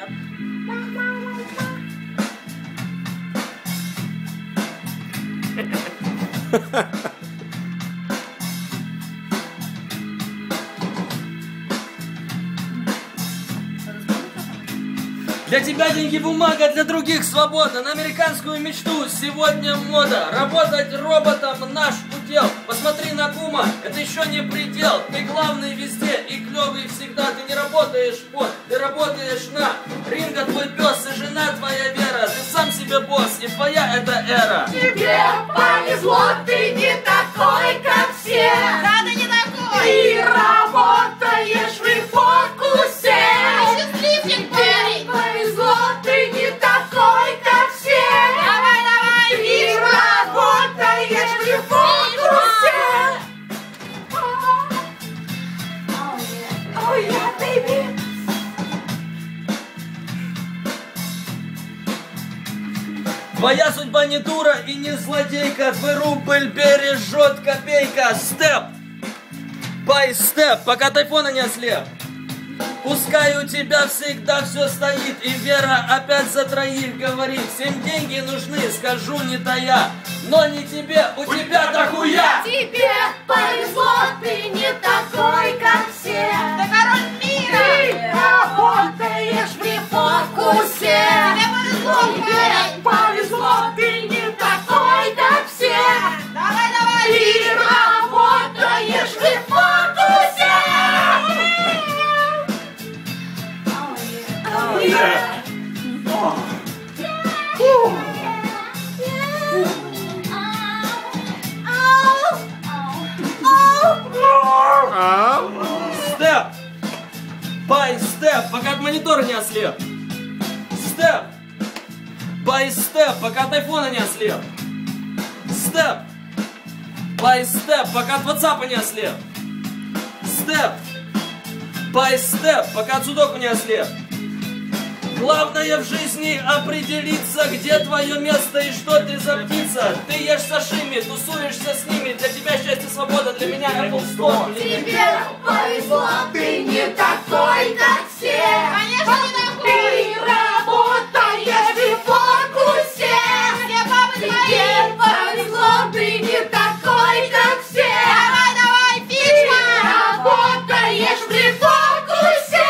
Для тебя деньги бумага, для других свобода. На американскую мечту сегодня мода. Работать роботом наш удел. Посмотри на кума, это еще не предел. Ты главный везде и клевый всегда. Ты не работаешь ты работаешь на ринга. Твой пес и жена твоя Вера. Ты сам себе босс и твоя это эра. Тебе повезло, ты не такой, как все. Да, ты не такой. Ты работаешь в фокусе. Счастливчик, парень. Повезло, ты не такой, как все. Давай, давай. Ты работаешь в фокусе. Oh yeah, baby. Твоя судьба не дура и не злодейка. Твой рубль бережет копейка. Степ, by степ, пока тайфона не ослеп. Пускай у тебя всегда все стоит, и Вера опять за троих говорит. Всем деньги нужны, скажу не тая, но не тебе, у тебя дохуя. Тебе повезло, ты не такой, как все. Ты король мира. Ты работаешь в фокусе. Тебе повезло, Тебе парень. повезло, ты не такой, как все. Давай, давай. Ты работаешь в фокусе. Oh, yeah. Степ, by степ, пока от монитора не ослеп. Степ, by степ, пока от айфона не ослеп. Степ, by степ, пока от ватсапа не ослеп. Степ, by степ, пока от судоку не ослеп. Главное в жизни определиться, где твое место и что ты за птица. Ты ешь сашими, тусуешься с ними. Для тебя счастье, свобода, для меня Apple Store. Тебе повезло, ты не такой, как все. Конечно, не такой. Ты работаешь в фокусе. Все папы Тебе твои. повезло, ты не такой, как все. Давай, давай, Ты фишка. работаешь в фокусе.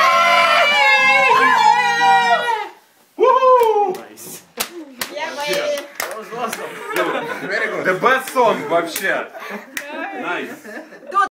Я The best song вообще. Nice.